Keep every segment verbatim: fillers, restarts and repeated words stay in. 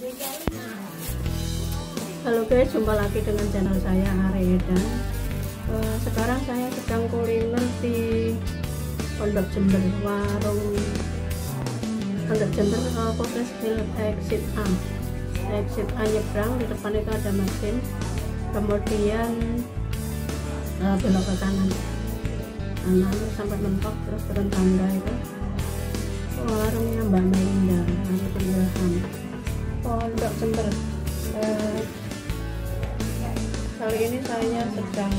Halo guys, jumpa lagi dengan channel saya Ari Edan. Uh, sekarang saya sedang kuliner di Pondok Jember, warung Pondok Jember, uh, Polres Hill exit A. Exit A nyebrang, di depan itu ada mesin, kemudian uh, belok ke kanan, kanan sampai mentok, terus turun tangga itu warungnya Mbak Melinda, Hari Ilham, Pondok Jember. Uh, kali ini saya sedang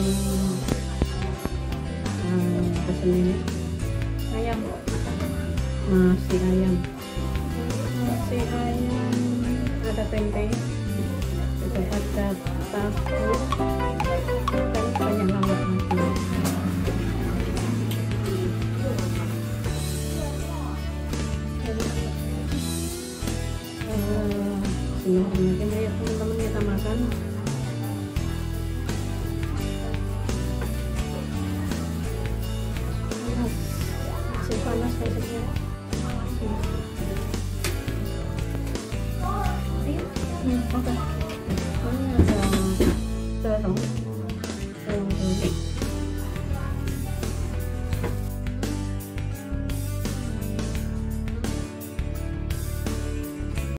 uh, pesen ini ayam, nasi ayam, nasi ayam, ada tempe, juga ada tahu, dan banyak lauk lagi. Mungkin ya teman-teman, kita makan. Panas, masih panas kayaknya. Hmm, oke. Okay.